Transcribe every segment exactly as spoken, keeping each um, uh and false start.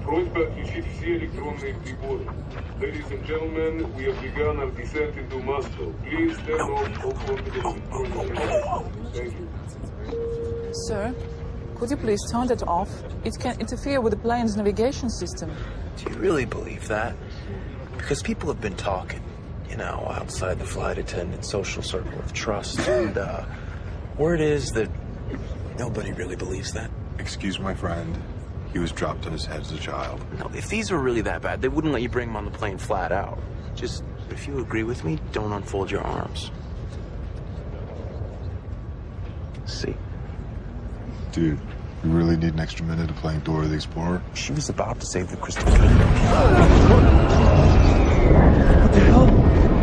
Просьба отключить все электронные приборы. Ladies and gentlemen, we have begun our descent into Moscow. Please turn off all portable electronic devices. Thank you. Sir, could you please turn that off? It can interfere with the plane's navigation system. Do you really believe that? Because people have been talking, you know, outside the flight attendant social circle of trust, and uh, word is that nobody really believes that. Excuse my friend. He was dropped on his head as a child. No, if these were really that bad, they wouldn't let you bring him on the plane flat out. Just, if you agree with me, don't unfold your arms. See? Dude, you really need an extra minute of playing Dora the Explorer? She was about to save the Crystal Kingdom. What the hell?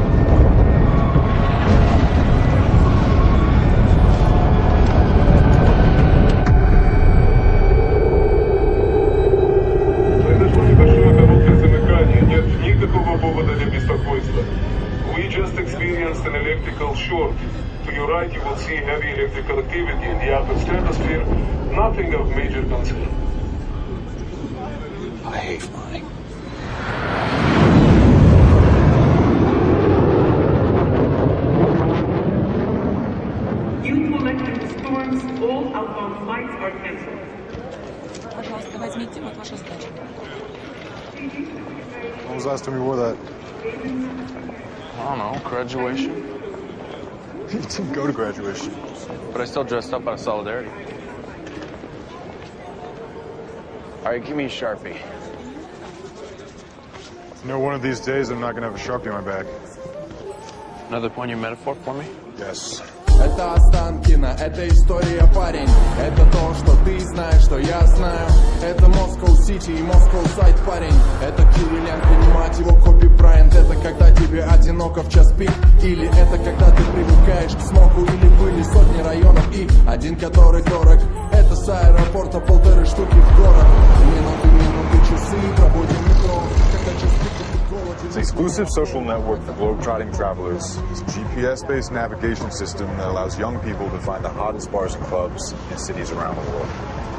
We just experienced an electrical short. To your right, you will see heavy electrical activity in the outer stratosphere. Nothing of major concern. I hate flying. Due to electrical storms, all outbound flights are cancelled. Пожалуйста, возьмите вот вашу сдачу. When was the last time you wore that? I don't know, graduation? You didn't go to graduation. But I still dressed up out of solidarity. All right, give me a Sharpie. You know, one of these days I'm not gonna have a Sharpie on my back. Another poignant metaphor for me? Yes. Это Останкино, это история, парень. Это то, что ты знаешь, что я знаю. Это Москва-Сити и Москва-Сайт, парень. Это Кириленко, не мать его, Коби Брайант. Это когда тебе одиноко в час пик. Или это когда ты привыкаешь к смогу. Или были сотни районов и один, который дорог. Это с аэропорта полторы штуки в город. Минуты, минуты, часы, проводим метро. Когда час пик, ты голоден. It's an exclusive social network for globetrotting travelers. It's a G P S-based navigation system that allows young people to find the hottest bars and clubs in cities around the world.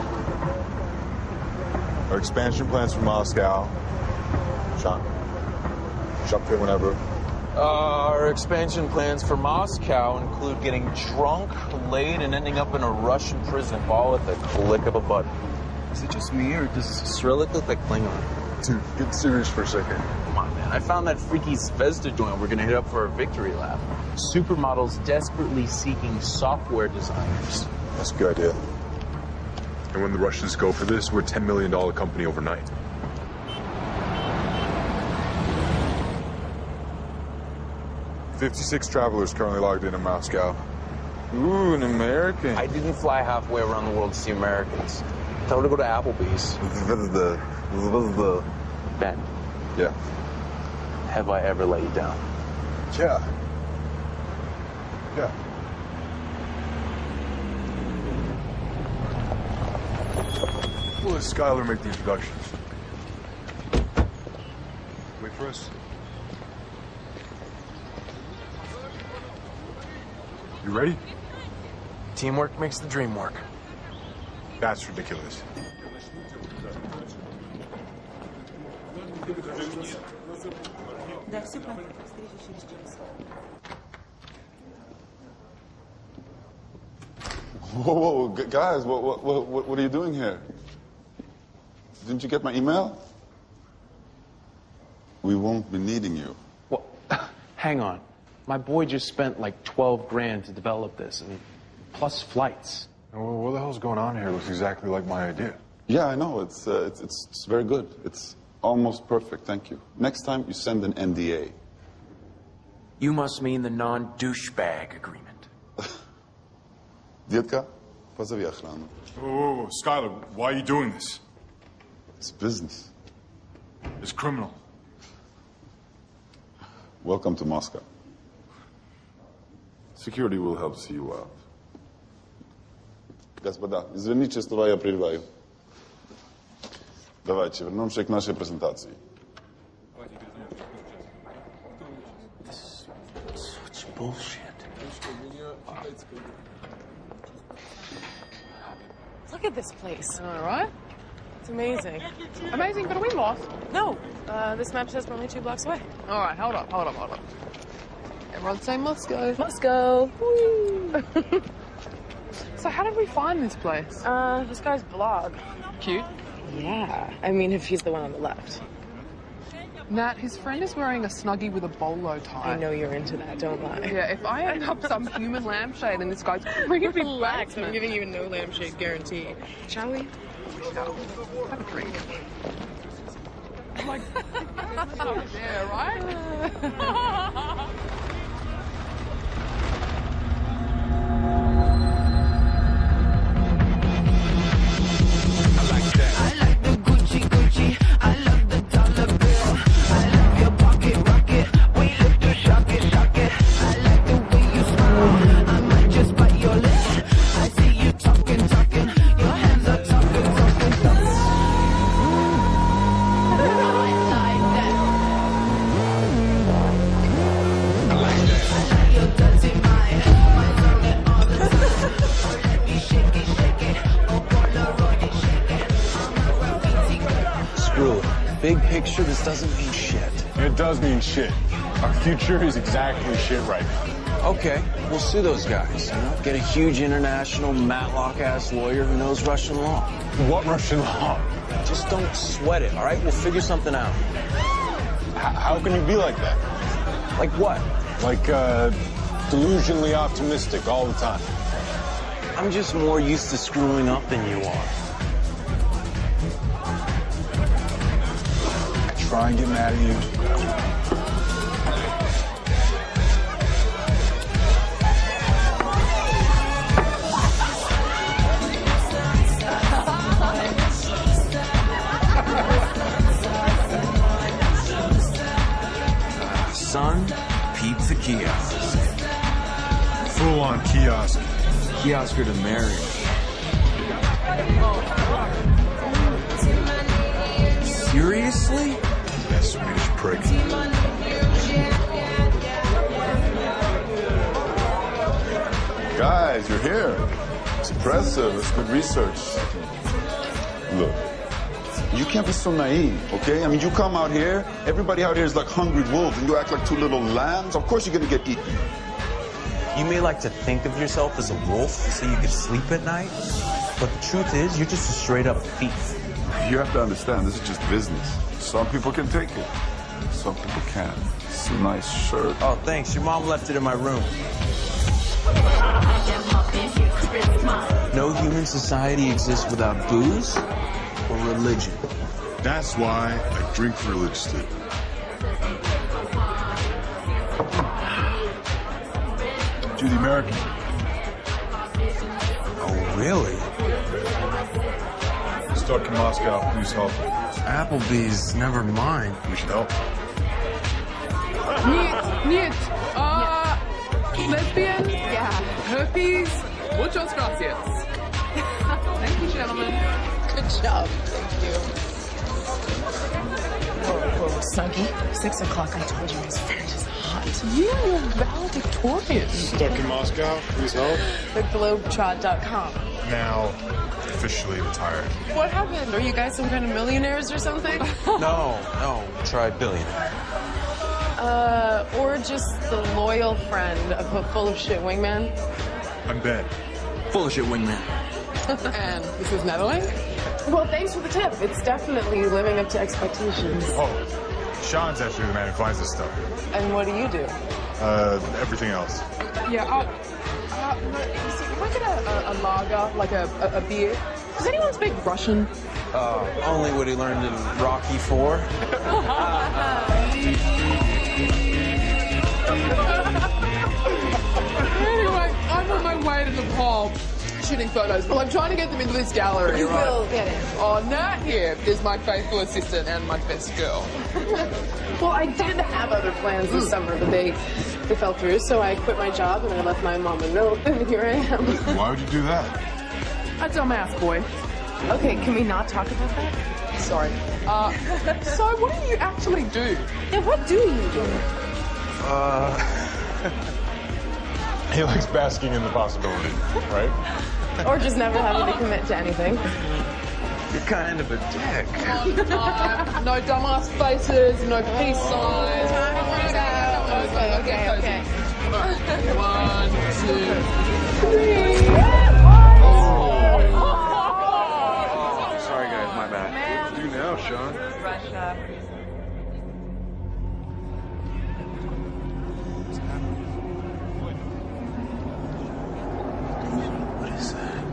Our expansion plans for Moscow. Sean, jump in whenever. Uh, our expansion plans for Moscow include getting drunk, laid, and ending up in a Russian prison, all at the click of a button. Is it just me, or does Cyrillic look like Klingon? Dude, get serious for a second. Come on, man. I found that freaky Zvezda joint we're gonna hit up for our victory lap. Supermodels desperately seeking software designers. That's a good idea. And when the Russians go for this, we're a ten million dollar company overnight. fifty-six travelers currently logged in in Moscow. Ooh, an American. I didn't fly halfway around the world to see Americans. Tell her to go to Applebee's. The, the, Ben, yeah. have I ever let you down? Yeah. Yeah. We'll let Skylar make the introductions. Wait for us. You ready? Teamwork makes the dream work. That's ridiculous. Да, все правильно. Встреча через час. Whoa, whoa, gu- guys, what, what, what, what are you doing here? Didn't you get my email? We won't be needing you. Well, hang on. My boy just spent like twelve grand to develop this, I mean, plus flights. Well, what the hell's going on here? It looks exactly like my idea. Yeah, I know. It's, uh, it's, it's, it's very good. It's almost perfect. Thank you. Next time, you send an N D A. You must mean the non-douchebag agreement. Детка, позови охрану. Whoa, whoa, whoa, Skylar, why are you doing this? It's business. It's criminal. Welcome to Moscow. Security will help see you out. Господа, извините, что я прерываю. Давайте вернемся к нашей презентации. Such bullshit. Look at this place. All right. It's amazing. Amazing, but are we lost? No, uh, this map says we're only two blocks away. All right, hold up, hold up, hold up. Everyone say Moscow. Moscow. Woo. So how did we find this place? Uh, this guy's blog. Cute. Yeah, I mean, if he's the one on the left. Nat, his friend is wearing a Snuggie with a bolo tie. I know you're into that, don't lie. Yeah, if I end up some human lampshade in this guy's creepy Relax, basement. I'm giving you a no lampshade guarantee. Shall we? No. Have a drink. I'm like, yeah, right? Big picture, this doesn't mean shit. It does mean shit. Our future is exactly shit right now. Okay, we'll sue those guys, you know? Get a huge international Matlock-ass lawyer who knows Russian law. What Russian law? Just don't sweat it, all right? We'll figure something out. H- how can you be like that? Like what? Like, uh, delusionally optimistic all the time. I'm just more used to screwing up than you are. Try and get mad at you. Son, pizza kiosk. Full-on kiosk. Kiosker to marry. Seriously? That Swedish prick. Guys, you're here. It's impressive. It's good research. Look, you can't be so naive, okay? I mean, you come out here, everybody out here is like hungry wolves, and you act like two little lambs. Of course you're gonna get eaten. You may like to think of yourself as a wolf so you could sleep at night, but the truth is you're just a straight-up thief. You have to understand, this is just business. Some people can take it. Some people can't. It's a nice shirt. Oh, thanks. Your mom left it in my room. No human society exists without booze or religion. That's why I drink religiously. To the American. Oh, really? Stuck in Moscow. Please help. Applebee's, never mind. We should help. Niet, niet. Uh, lesbian? Yeah. Herpes? Muchas gracias. Thank you, gentlemen. Good job. Thank you. Whoa, whoa, Snuggie. Six o'clock, I told you his friend is hot. You and your valedictorian. Stuck in Moscow. Please help. The globetrot dot com. Now officially retired. What happened? Are you guys some kind of millionaires or something? No, no. Try billionaire. Uh, or just the loyal friend of a full of shit wingman? I'm Ben. Full of shit wingman. And this is Natalie? Well, thanks for the tip. It's definitely living up to expectations. Oh, Sean's actually the man who finds this stuff. And what do you do? Uh, everything else. Yeah, uh, uh, no, you see, if I get a, a, a lager, like a, a, a beer, does anyone speak Russian? Uh, only what he learned in Rocky four. Anyway, I'm on my way to Nepal shooting photos. Well, I'm trying to get them into this gallery, You right? will get it. Oh, Nat here is my faithful assistant and my best girl. Well, I did have other plans this summer, but they they fell through, so I quit my job and I left my mom a note, and here I am. Why would you do that? A dumbass boy. Okay, can we not talk about that? Sorry. Uh, so what do you actually do? Yeah, what do you do? Uh, He likes basking in the possibility, right? Or just never having to commit to anything. You're kind of a dick. Time. No dumbass faces, no peace signs. Okay, okay, okay. One, two, three. Oh, sorry guys, my bad. What do you do now, Sean? Russia. What is that?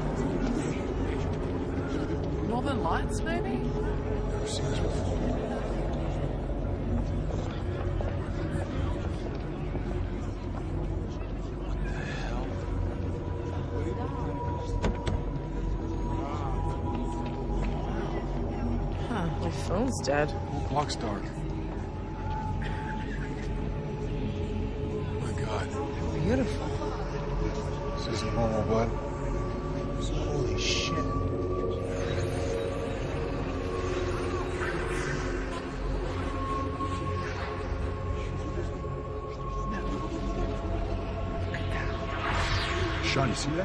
Northern Lights, maybe? Never seen this before. Huh, my phone's dead. Whole block's dark. Oh my God. Beautiful. This isn't normal, bud. Holy shit. Sean, you see that?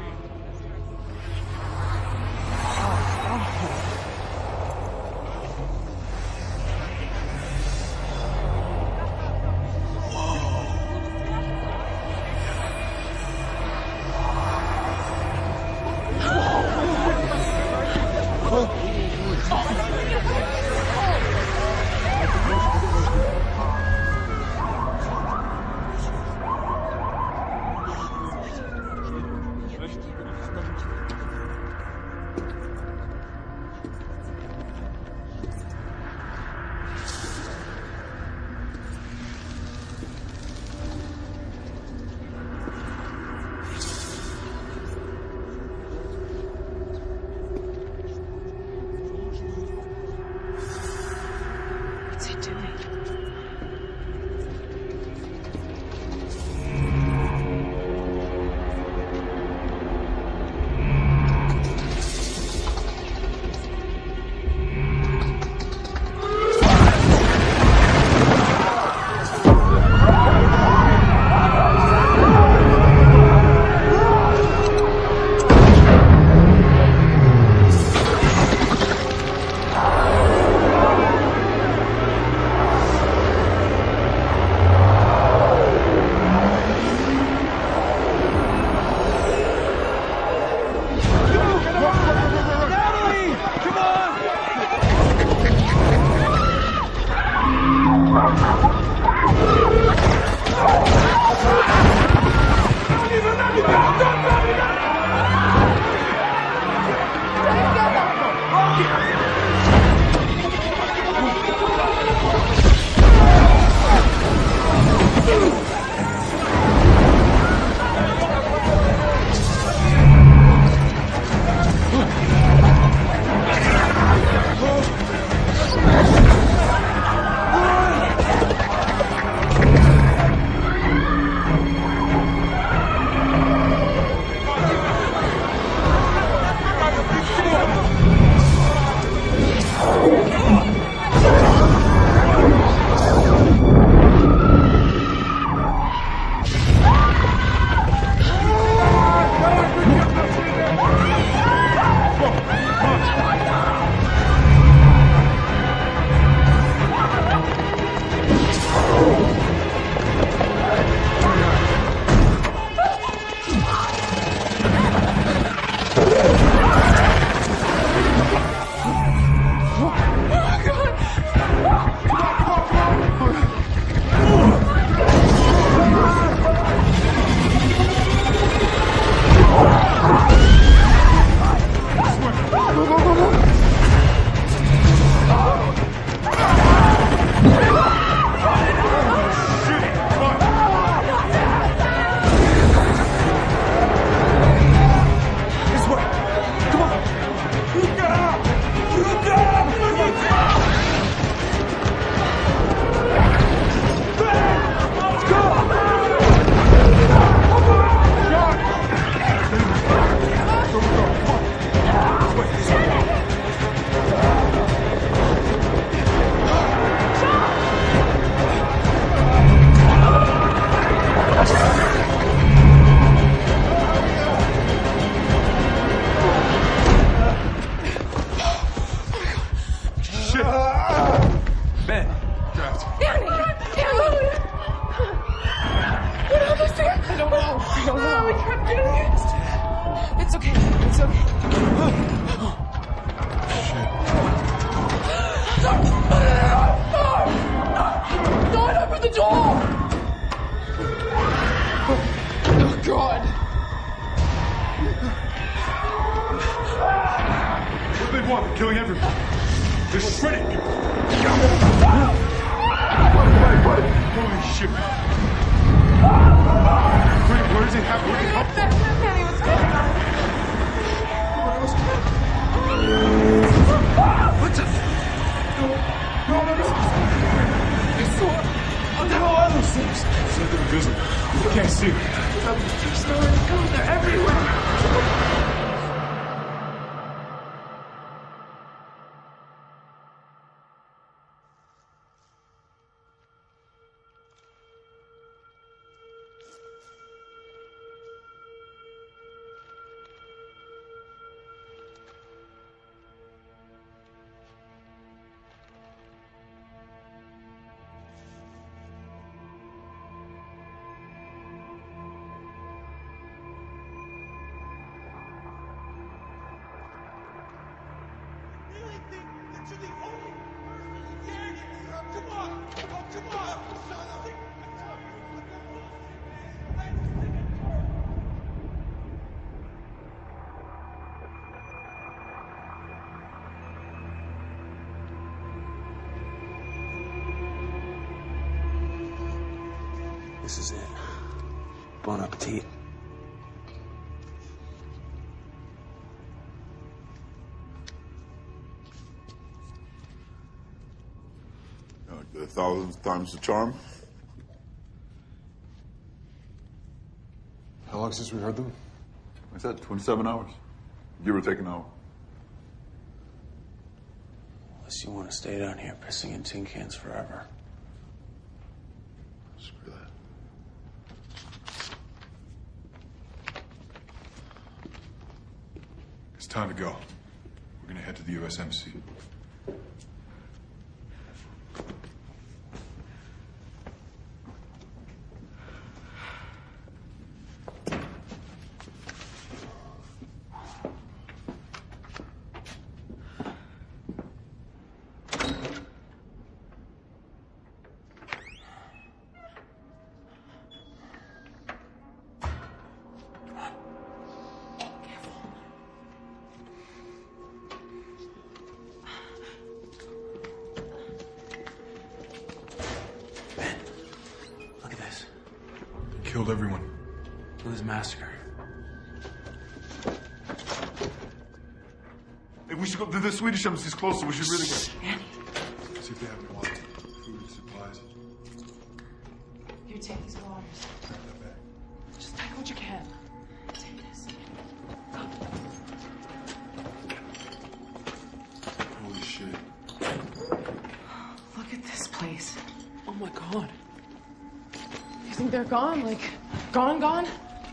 What's he doing? Ben. Draft. Danny! Danny! What happened to you? I don't know. I don't know. We kept doing it. It's okay. It's okay. Shit. No! No! No! No! Don't open the door! Oh, God. What do they want? They're killing everyone. They're shredding people. Holy shit. Where, where does it happen? Where did it come from? Danny, what's going on? What the? No, no, no, no. I saw. What the hell are those things? Something invisible. You can't see them. They're starting to come. They're everywhere. This is it. Bon appetit. A thousand times the charm. How long since we heard them? I said twenty-seven hours. Give or take an hour. Unless you want to stay down here pissing in tin cans forever. Screw that. It's time to go. We're gonna head to the U S Embassy. Killed everyone. It was a massacre. Hey, we should go. The, the Swedish embassy's closer. We should really go. Annie, See if they have any water, food, supplies. here, take these waters. Grab that bag. Just take what you can. Take this. Holy shit. Look at this place. Oh my God. You think they're gone? Like, gone, gone?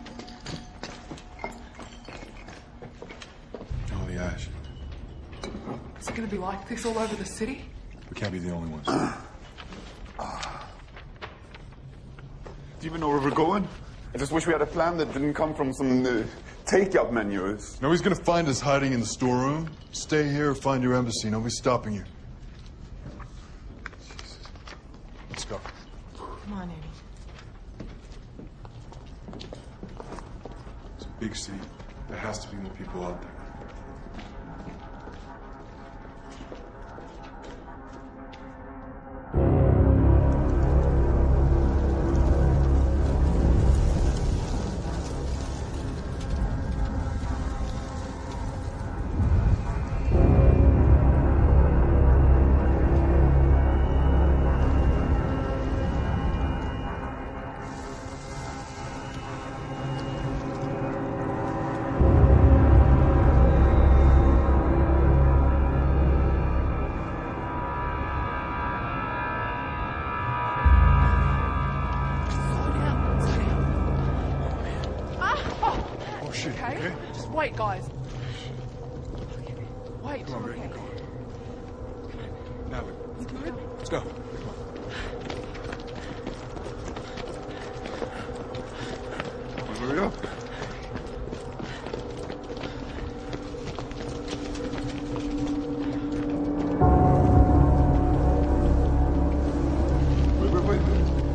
All the ash. Is it gonna be like this all over the city? We can't be the only ones. Do you even know where we're going? I just wish we had a plan that didn't come from some uh, takeout menus. Nobody's gonna find us hiding in the storeroom. Stay here, find your embassy. Nobody's stopping you. Jesus. Let's go. Come on, Annie. It's a big city. There has to be more people out there. Okay? Just wait, guys. Wait, Come on, okay. Rick, go on. Navik, Let's go. Hurry up. Wait, wait, wait.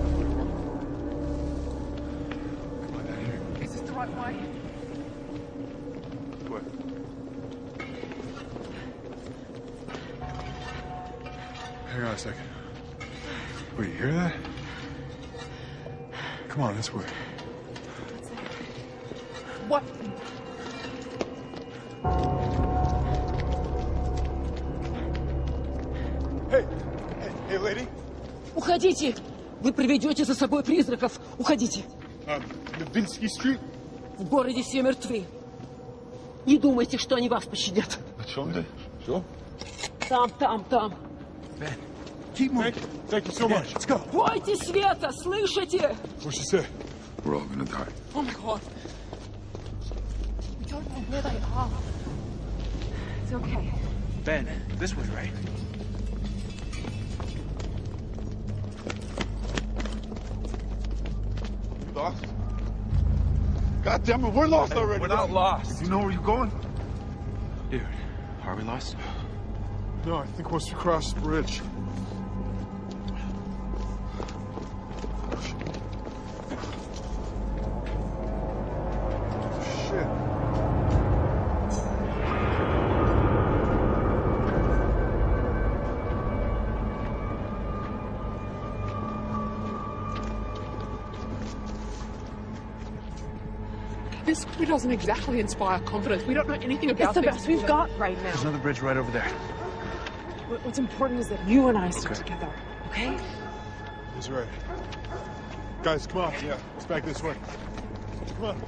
Come on, down here. Is this the right way? What? Hang on a second. Wait, you hear that? Come on, this way. What? Hey, hey, hey, lady. Уходите! Вы приведете за собой призраков. Уходите. Um, Novinsky Street. В городе все мертвы. Не думайте, что они вас пощадят. О чем ты? Что? Там, там, там. Ben, keep moving. Thank you, Thank you so much. Let's go. Бойтесь света, слышите? What's she say? We're all gonna die. Oh my god. We don't know where they are. It's okay. Ben, this way, right? You lost? God damn it, we're lost already. We're not lost. You know where you're going? Dude, are we lost? No, I think once we cross the bridge. Shit. This crew doesn't exactly inspire confidence. We don't know anything about It's the these best we've people. got right now. There's another bridge right over there. What- What's important is that you and I stick Okay. together, okay? He's right. Guys, come on. Yeah, it's back this way. Come on.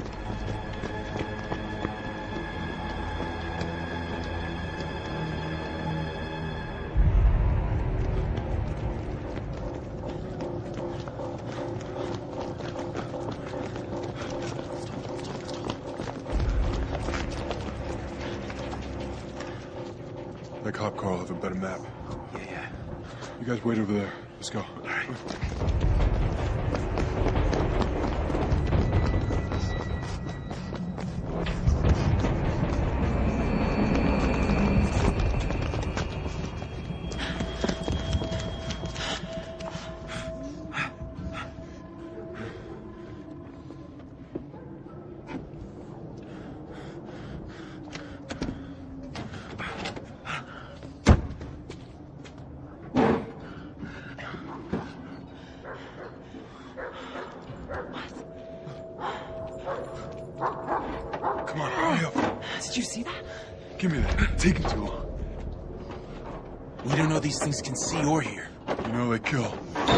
That cop car will have a better map. Yeah, yeah. You guys wait over there. Let's go. All right. Come on, hurry up. Did you see that? Give me that. Take it to him. We don't know these things can see or hear. You know they kill.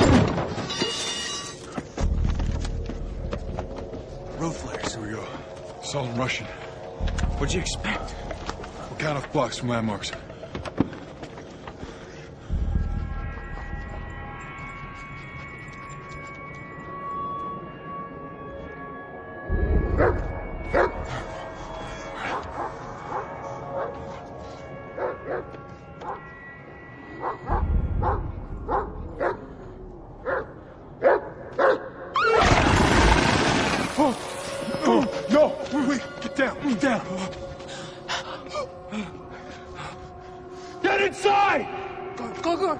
Road flares. Here we go. It's all in Russian. What'd you expect? We'll count off blocks from landmarks. No! Wait, get down, get down. Get inside! Go, go, go.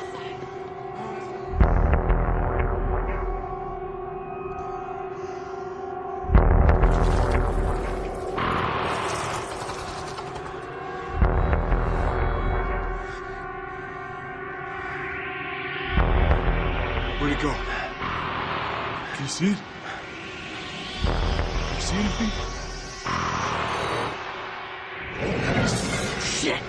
Where'd it go? Can you see it? You see anything? Shit!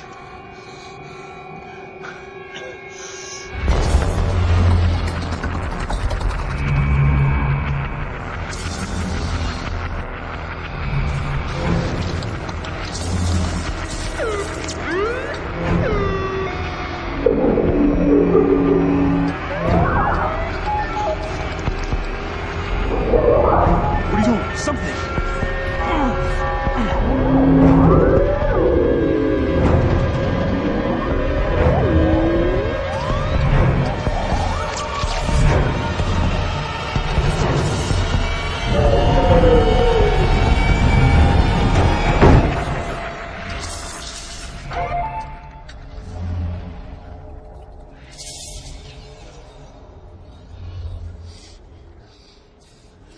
What are you doing? Something!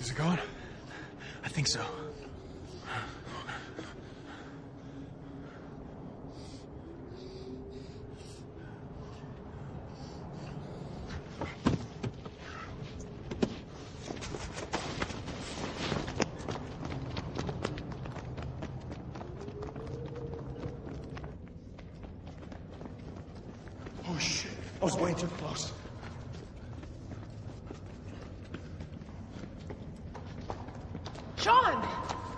Is it gone? I think so. Oh shit. I was way too close. Sean!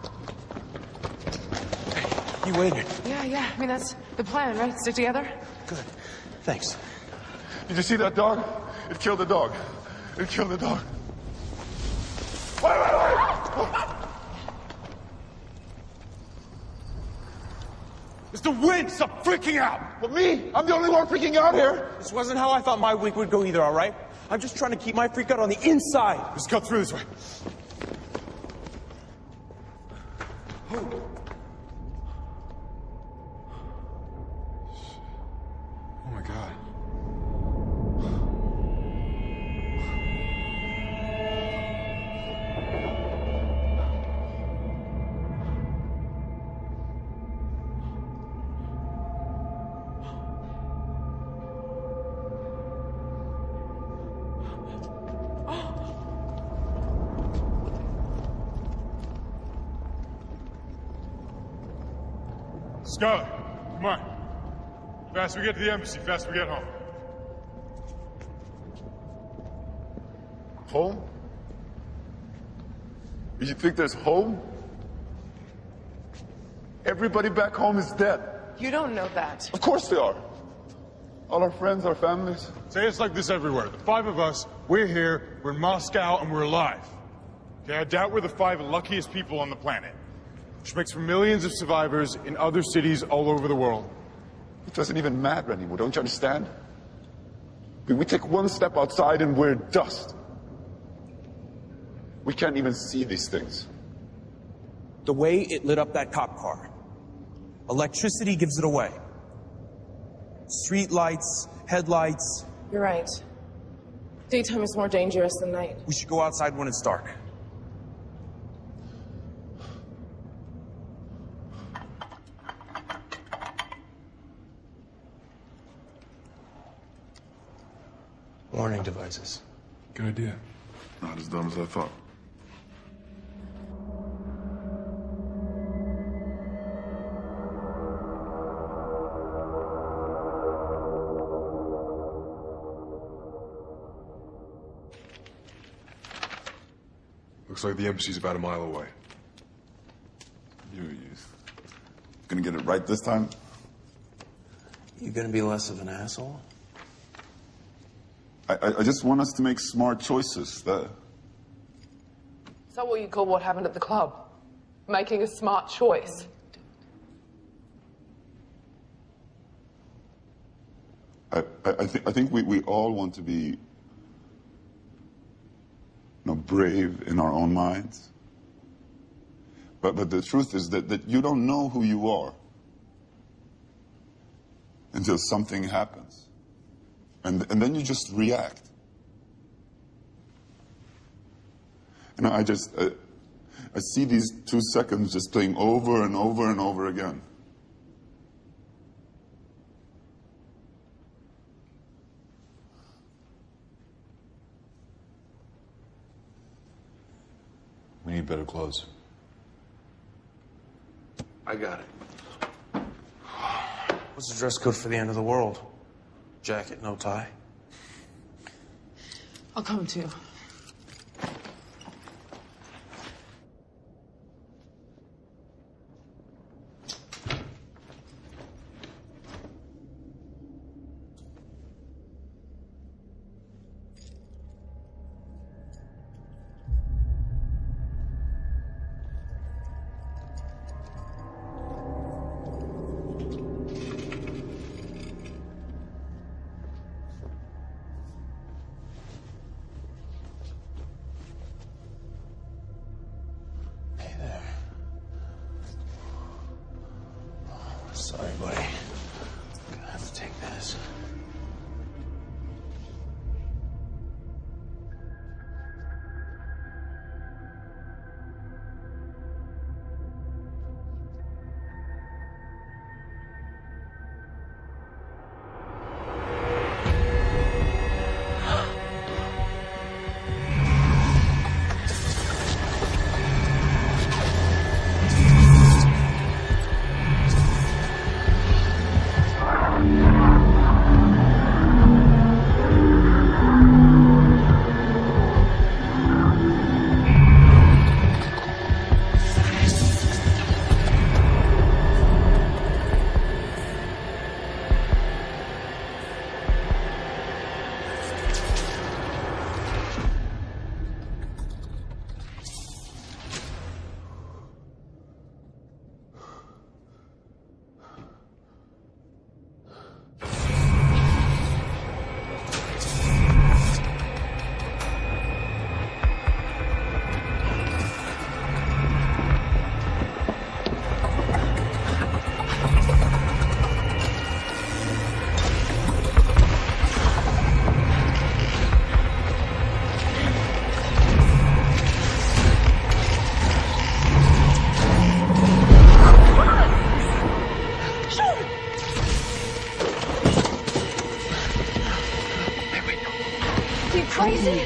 You waited. Yeah, yeah. I mean, that's the plan, right? Stick together? Good. Thanks. Did you see that dog? It killed the dog. It killed the dog. Wait, wait, wait! Mister Wynn, stop freaking out! But me? I'm the only one freaking out here. This wasn't how I thought my week would go either, all right? I'm just trying to keep my freak out on the inside. Let's cut through this way. Oh my God. Scarlet, come on. Fast we get to the embassy, fast we get home. Home? You think there's home? Everybody back home is dead. You don't know that. Of course they are. All our friends, our families. Say it's like this everywhere. The five of us, we're here, we're in Moscow, and we're alive. Okay, I doubt we're the five luckiest people on the planet. Which makes for millions of survivors in other cities all over the world. It doesn't even matter anymore, don't you understand? I mean, we take one step outside and we're dust. We can't even see these things. The way it lit up that cop car. Electricity gives it away. Street lights, headlights. You're right. Daytime is more dangerous than night. We should go outside when it's dark. Warning devices. Good idea. Not as dumb as I thought. Looks like the embassy's about a mile away. You, you gonna get it right this time? You gonna be less of an asshole? I, I, I just want us to make smart choices. That... Is that what you call what happened at the club? Making a smart choice? I, I, I, th- I think we, we all want to be, you know, brave in our own minds. But, but the truth is that, that you don't know who you are until something happens. And, and then you just react. And I just, I, I see these two seconds just playing over and over and over again. We need better clothes. I got it. What's the dress code for the end of the world? Jacket, no tie. I'll come too. crazy?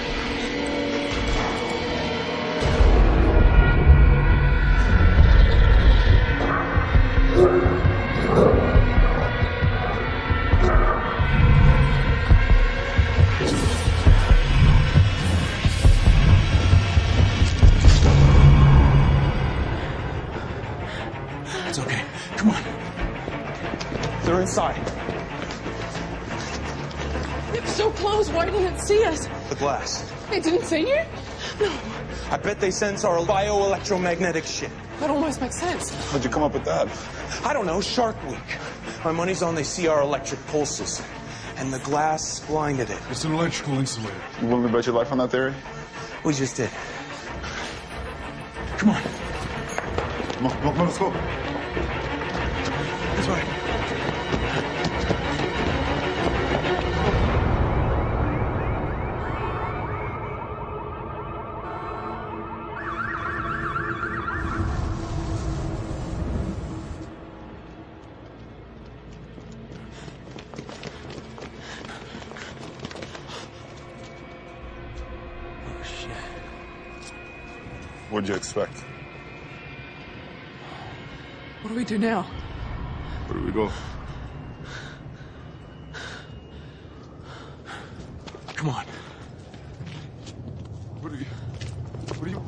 It's okay. Come on. They're inside. It was so close. Why didn't it see us? The glass. They didn't see you? No. I bet they sense our bioelectromagnetic shit. That almost makes sense. How'd you come up with that? I don't know. Shark Week. My money's on they see our electric pulses. And the glass blinded it. It's an electrical insulator. You willing to bet your life on that theory? We just did. Come on. Come on, come on, let's go. This way. What'd you expect? What do we do now? Where do we go? Come on. What are you... What are you...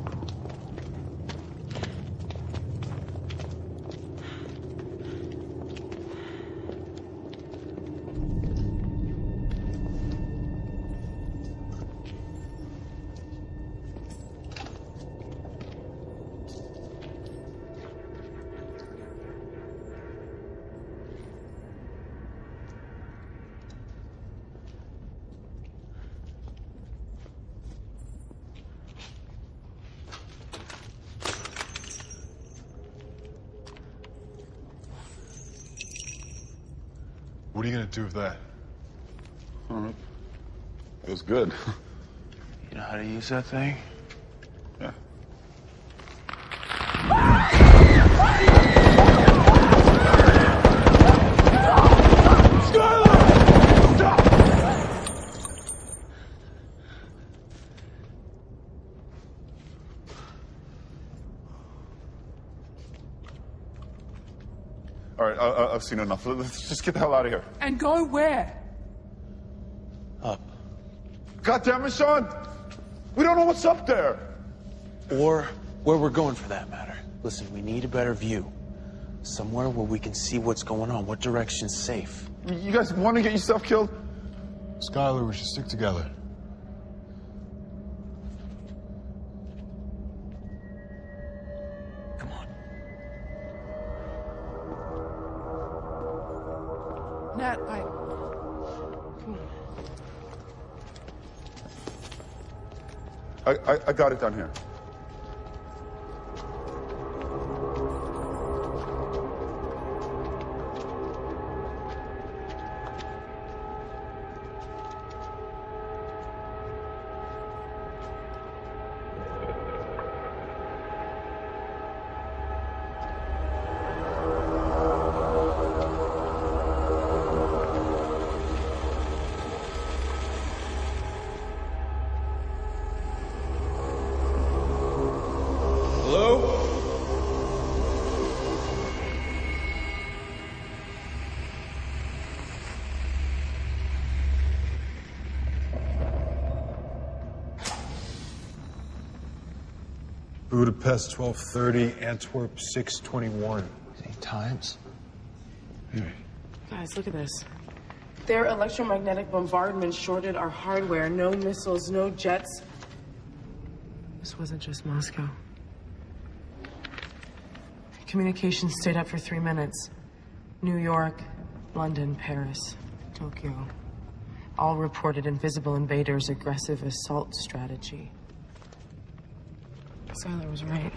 What are you gonna do with that? All right. It was good. You know how to use that thing? Yeah. All right, I, I, I've seen enough. Let's just get the hell out of here. And go where? Up. God damn it, Sean! We don't know what's up there. Or where we're going, for that matter. Listen, we need a better view. Somewhere where we can see what's going on. What direction's safe? You guys want to get yourself killed? Skylar, we should stick together. Come on. Nat, I... Come on. I, I, I got it down here. Budapest twelve thirty, Antwerp six twenty-one. Same times? Guys, look at this. Their electromagnetic bombardment shorted our hardware. No missiles, no jets. This wasn't just Moscow. Communications stayed up for three minutes. New York, London, Paris, Tokyo. All reported invisible invaders' aggressive assault strategy. Skylar was right.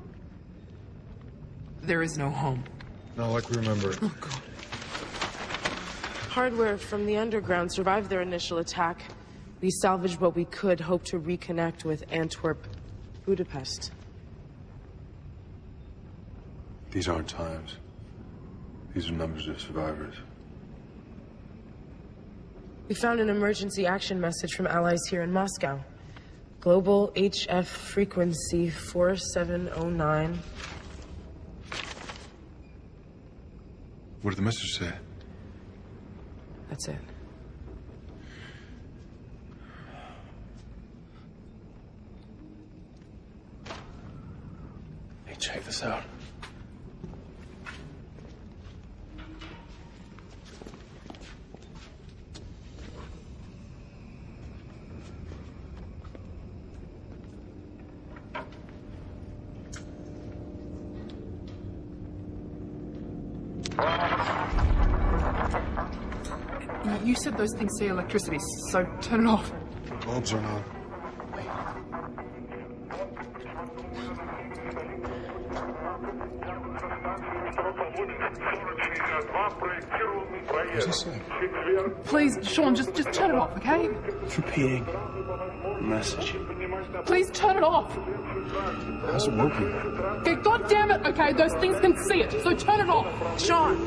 There is no home. Not like we remember. Oh, God. Hardware from the underground survived their initial attack. We salvaged what we could, hope to reconnect with Antwerp, Budapest. These aren't times. These are numbers of survivors. We found an emergency action message from allies here in Moscow. Global H F frequency four seven oh nine. What did the message say? That's it. Hey, check this out. You said those things see electricity, so turn it off. Bulbs are on. What's he saying? Please, Sean, just just turn it off, okay? It's repeating the message. Please turn it off. How's it working? Okay, God damn it, okay? Those things can see it, so turn it off. Sean!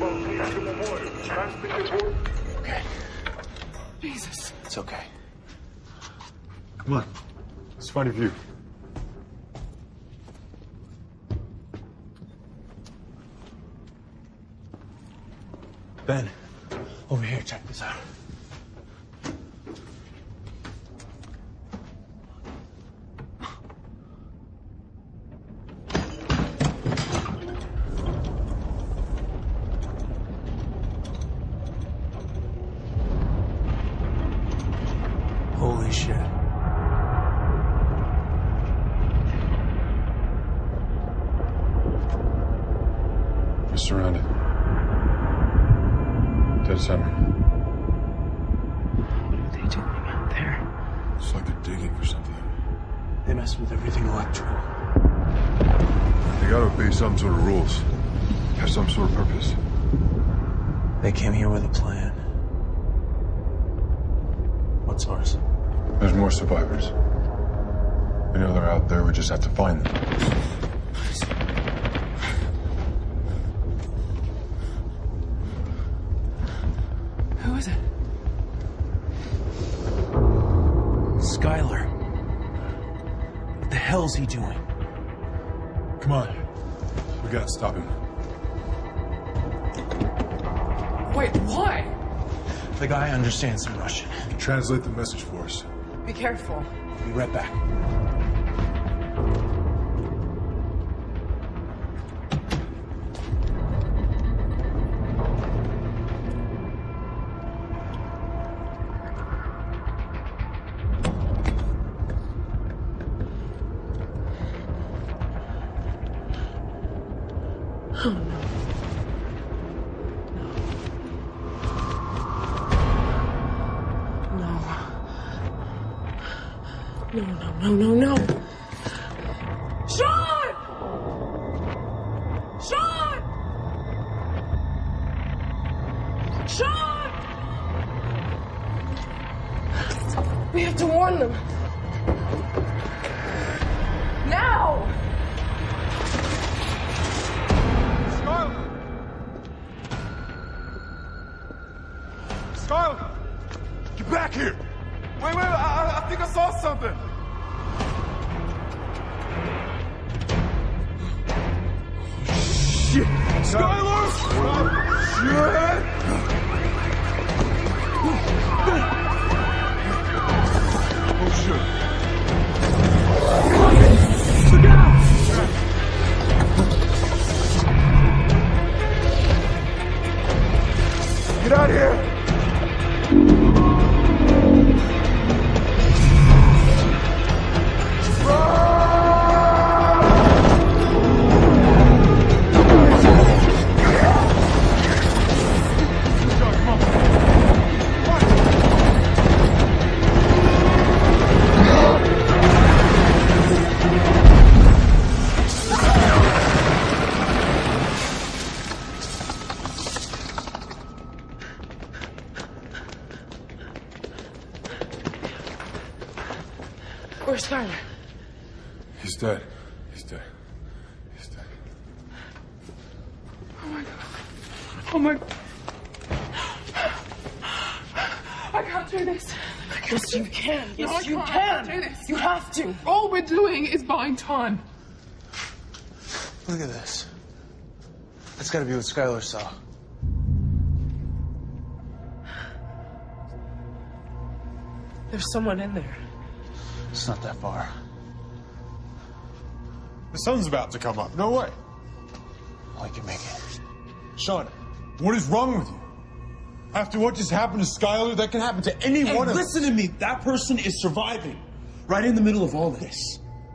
Okay. Jesus. It's okay. Come on. Let's find a view. Ben, over here, check this out. Holy shit. We're surrounded. Dead center. What are they doing out there? It's like they're digging for something. They mess with everything electrical. They gotta obey some sort of rules. Have some sort of purpose. They came here with a plan. What's ours? There's more survivors. We know they're out there, we just have to find them. Who is it? Skylar. What the hell's he doing? Come on. We gotta stop him. Wait, why? The guy understands some Russian. Translate the message for us. Be careful. Be right back. Oh, no. No, no, no, no, no. Sean! Sean! Sean! We have to warn them. Now! Skylar! Skylar! Get back here! Wait, wait, I, I think I saw something! Shit! Skylar! Shit! Oh, shit. Sit down! Get out of here! Where's Skylar? He's dead. He's dead. He's dead. Oh my God. Oh my. I can't do do this. Yes, you can. Yes, no, I you can't. can. I can't do this. You have to. All we're doing is buying time. Look at this. That's gotta be what Skylar saw. There's someone in there. It's not that far. The sun's about to come up. No way. Oh, I can make it. Sean, what is wrong with you? After what just happened to Skylar, that can happen to any Hey, one of us. listen to me. That person is surviving. Right in the middle of all this.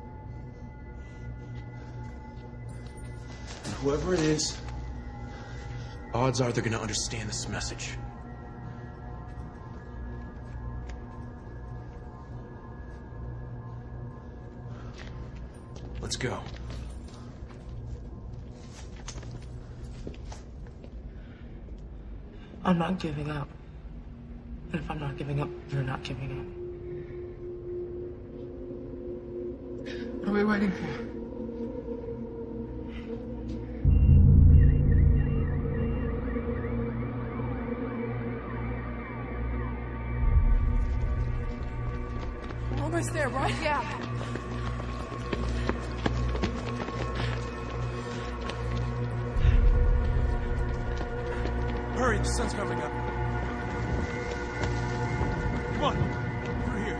And whoever it is, odds are they're gonna understand this message. Let's go. I'm not giving up. And if I'm not giving up, you're not giving up. What are we waiting for? We're almost there, right? Yeah. Hurry, the sun's coming up. Come on, through here.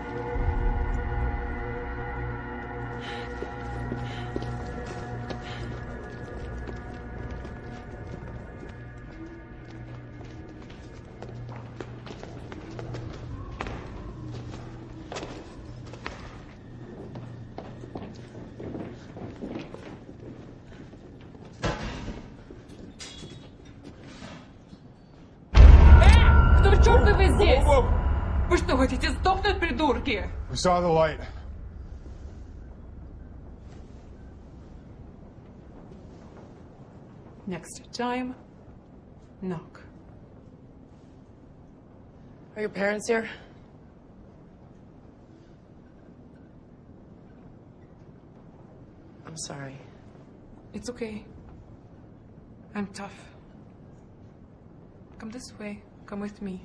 Что черт вы здесь? Вы что, хотите сдохнуть, придурки? We saw the light. Next time, knock. Are your parents here? I'm sorry. It's okay. I'm tough. Come this way. Come with me.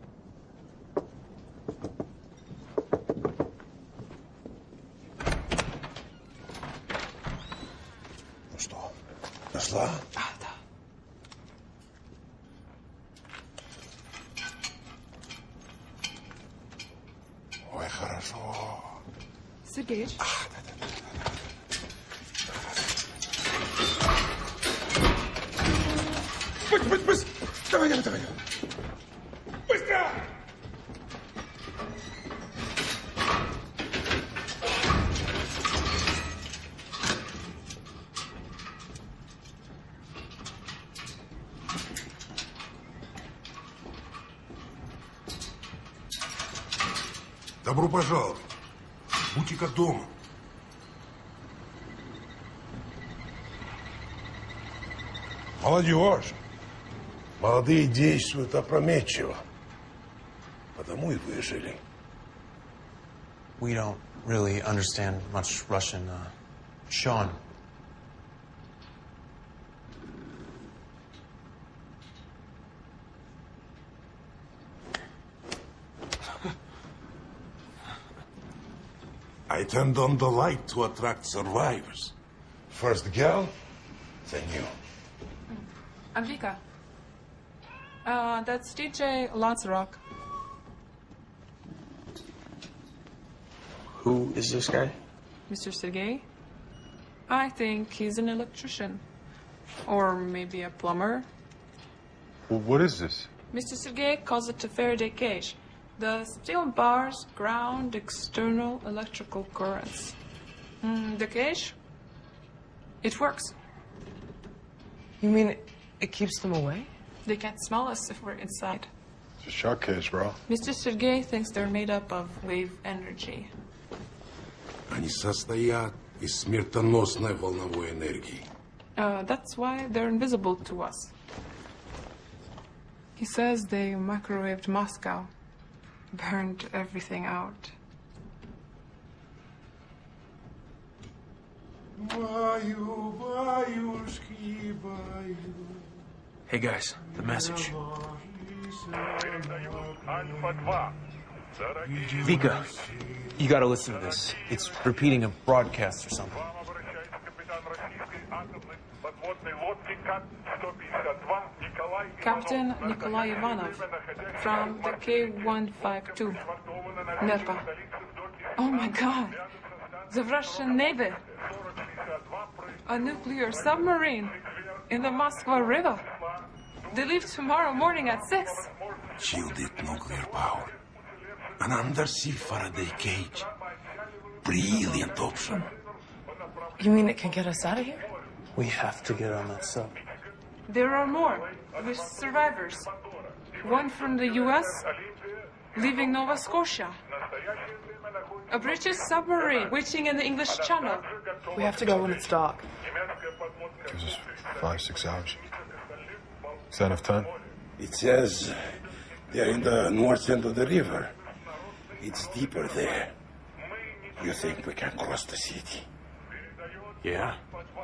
Ну что, нашла? А, да. Ой, хорошо. Сергеич? А, да, да, да, да. Быстро, быстро, быстро! Давай, давай, давай! Быстро! Добро пожаловать. Будьте как дома. Молодежь. Молодые действуют опрометчиво. Потому и выжили. We don't really understand much Russian. Uh, Sean. I turned on the light to attract survivors. First girl, then you. I'm Vika. Uh, that's D J Lance Rock. Who is this guy? Mister Sergey? I think he's an electrician. Or maybe a plumber. Well, what is this? Mister Sergey calls it a Faraday cage. The steel bars ground external electrical currents. Mm, the cage? It works. You mean it, it keeps them away? They can't smell us if we're inside. It's a shark cage, bro. Mister Sergey thinks they're made up of wave energy. Они состоят из смертоносной волновой энергии. Uh, that's why they're invisible to us. He says they microwaved Moscow. Burned everything out. Hey guys, the message. Vika, you gotta listen to this. It's repeating a broadcast or something. Captain Nikolai Ivanov from the K one five two, Nerpa. Oh my god, the Russian Navy. A nuclear submarine in the Moskva River. They leave tomorrow morning at six. Shielded nuclear power. An undersea Faraday cage. Brilliant option. You mean it can get us out of here? We have to get on that sub. There are more, with survivors. One from the U S, leaving Nova Scotia. A British submarine waiting in the English Channel. We have to go when it's dark. Gives us five, six hours. Is that enough time? It says they're in the north end of the river. It's deeper there. You think we can cross the city? Yeah.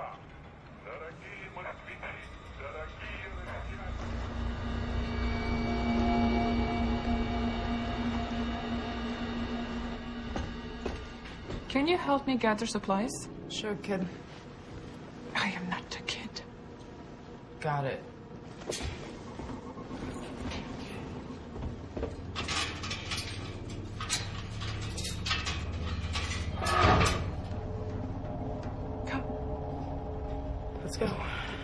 Can you help me gather supplies? Sure, kid. I am not a kid. Got it. Come. Let's go.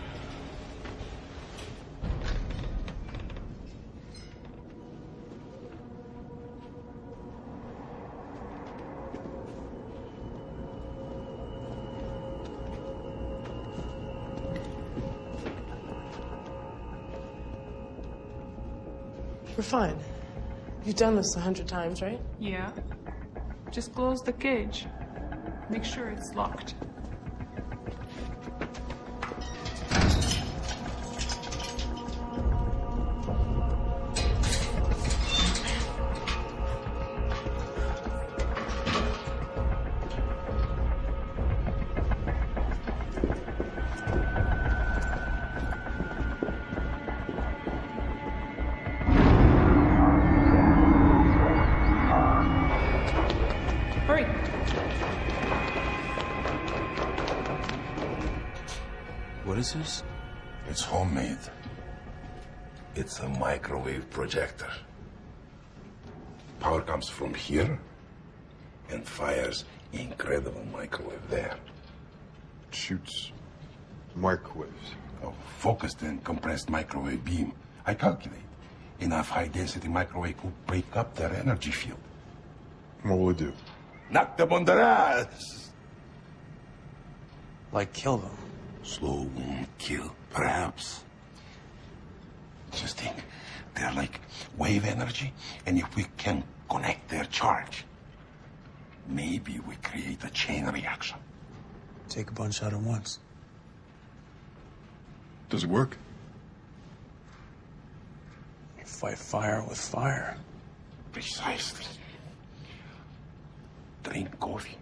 We're fine. You've done this a hundred times, right? Yeah. Just close the cage. Make sure it's locked. Hurry! What is this? It's homemade. It's a microwave projector. Power comes from here and fires incredible microwave there. Shoots microwaves. Oh, focused and compressed microwave beam. I calculate. Enough high-density microwave could break up their energy field. What will it do? Knock them on their ass! Like kill them? Slow won't kill, perhaps. Just think, they're like wave energy, and if we can connect their charge, maybe we create a chain reaction. Take a bunch out at once. Does it work? You fight fire with fire. Precisely. Drink coffee.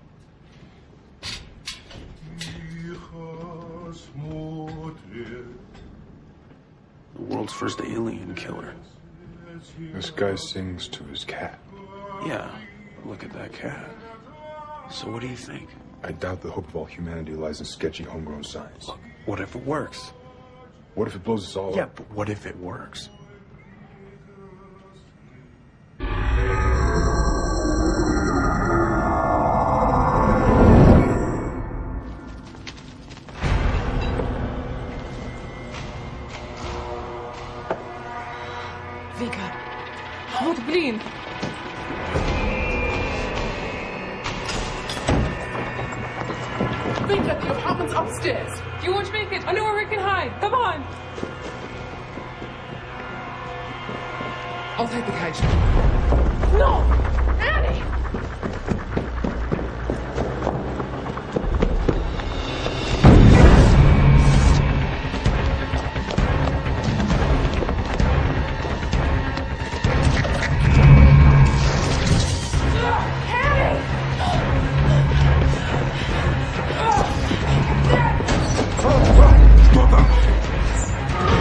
The world's first alien killer. This guy sings to his cat. Yeah, look at that cat. So what do you think? I doubt the hope of all humanity lies in sketchy homegrown science. Look, what if it works? What if it blows us all Yeah, up? but what if it works? Vika, hold clean. Vika, the apartment's upstairs. You won't make it. I know where we can hide. Come on. I'll take the cage. No! Annie!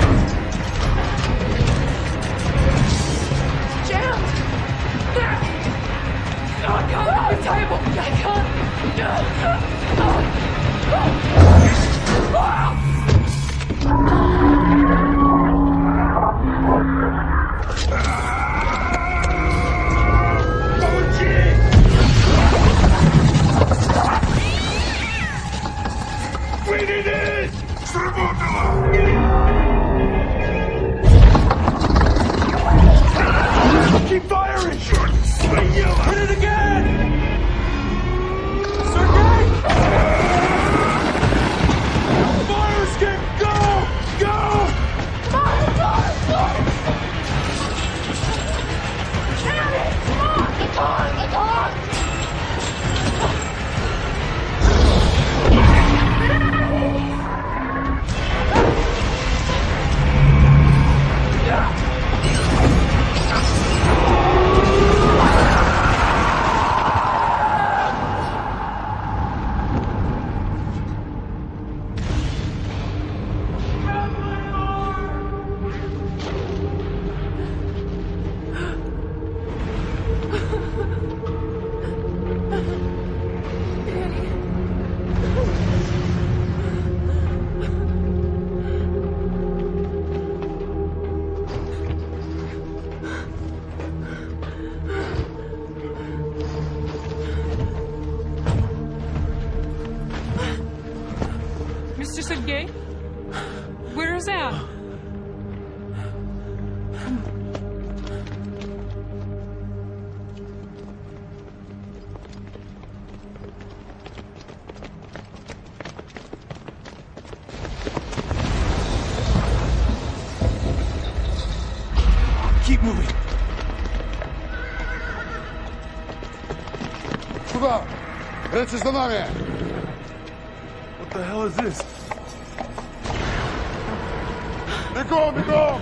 Jammed! table! I Keep firing! Hit it again! Fire escape! Go! Go! Fire! Fire! Fire! Danny! Come on! The car! The car! Mister Sergei? Where is Anne? Keep moving. Сюда! Речи за нами! What the hell is this? Бегом, бегом!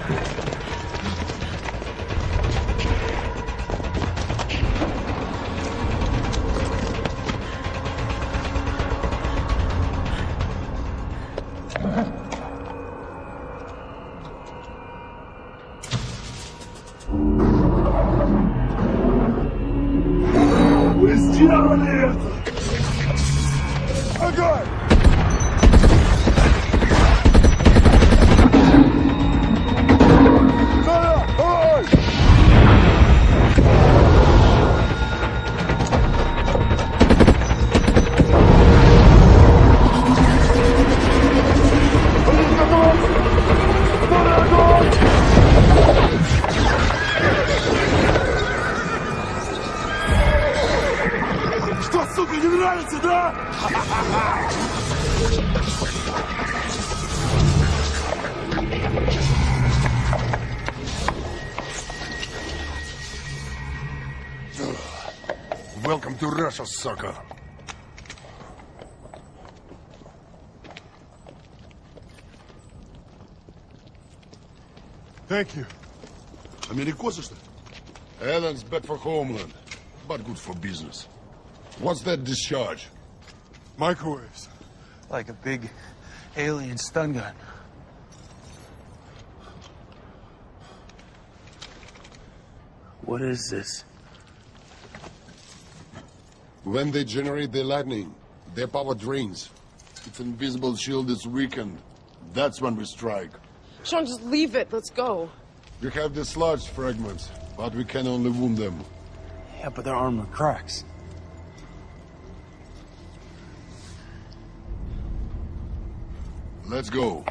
Вы сделали это! Огонь! Что, сука, не нравится, да? Welcome to Russia, sucker. Thank you. Amerikos, что ли? Alan's bad for homeland, but good for business. What's that discharge? Microwaves. Like a big alien stun gun. What is this? When they generate their lightning, their power drains. Its invisible shield is weakened. That's when we strike. Sean, just leave it. Let's go. We have dislodged fragments, but we can only wound them. Yeah, but their armor cracks. Let's go.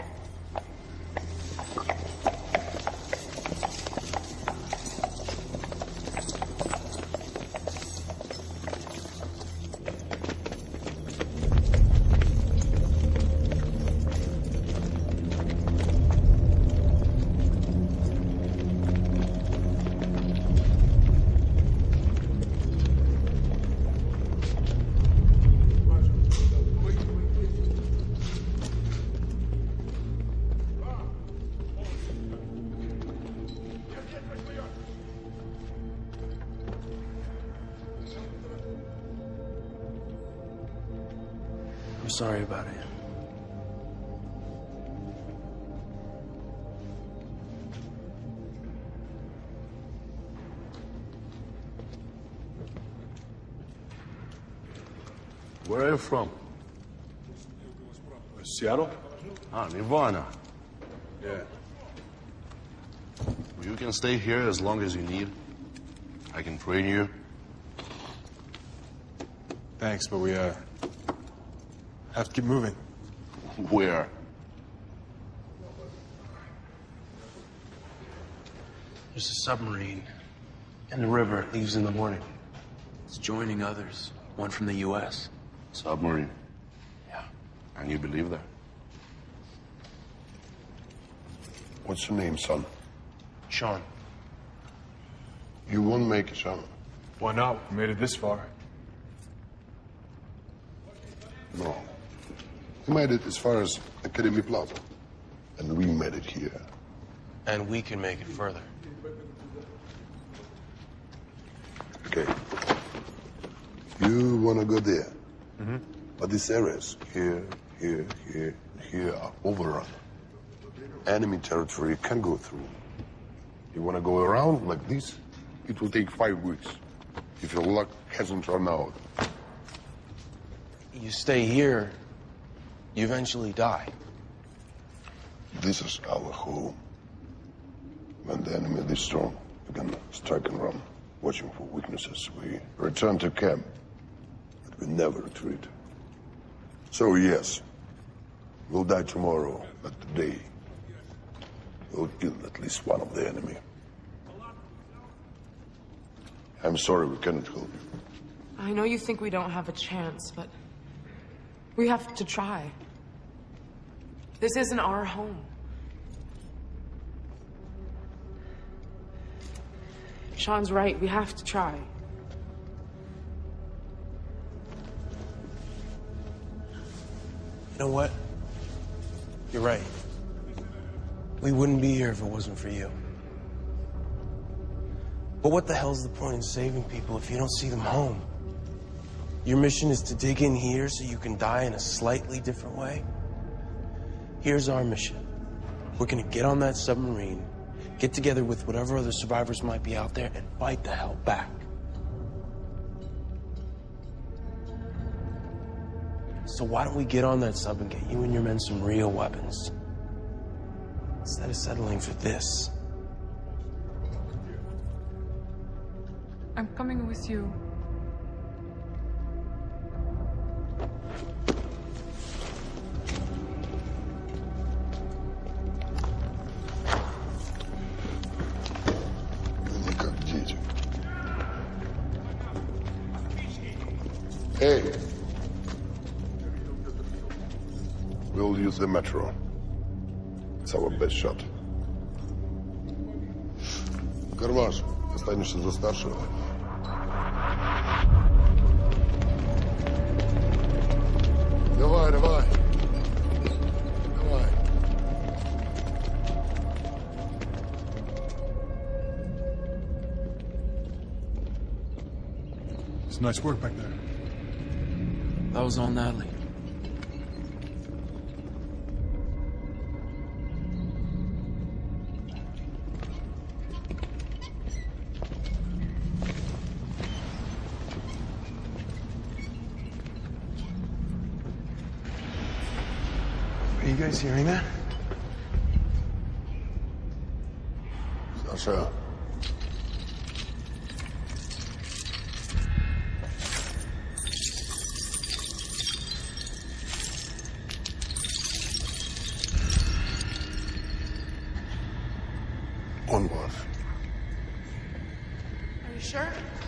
I'm sorry about it. Where are you from? Seattle? Ah, Nirvana. Yeah. You can stay here as long as you need. I can train you. Thanks, but we, uh, have to keep moving. Where? There's a submarine in the river. It leaves in the morning. It's joining others. One from the U S. Submarine? Yeah. And you believe that? What's your name, son? Sean. You won't make it, Sean. Why not? We made it this far. No. We made it as far as Academy Plaza. And we made it here. And we can make it further. Okay. You wanna go there. Mm-hmm. But these areas, here, here, here, here, are overrun. Enemy territory can go through. You wanna go around like this? It will take five weeks. If your luck hasn't run out. You stay here, you eventually die. This is our home. When the enemy is strong, we can strike and run. Watching for weaknesses, we return to camp. But we never retreat. So yes, we'll die tomorrow, but today we'll kill at least one of the enemy. I'm sorry we cannot help you. I know you think we don't have a chance, but we have to try. This isn't our home. Sean's right, we have to try. You know what? You're right. We wouldn't be here if it wasn't for you. But what the hell's the point in saving people if you don't see them home? Your mission is to dig in here so you can die in a slightly different way? Here's our mission. We're gonna get on that submarine, get together with whatever other survivors might be out there, and fight the hell back. So why don't we get on that sub and get you and your men some real weapons? Instead of settling for this. I'm coming with you. Не как дети. Hey. We'll use the metro. It's our best shot. Карваш, останешься за старшего. Давай, давай. Давай. It's nice work back there. That was all Natalie. Are you guys hearing that? Sasha. On board. Are you sure?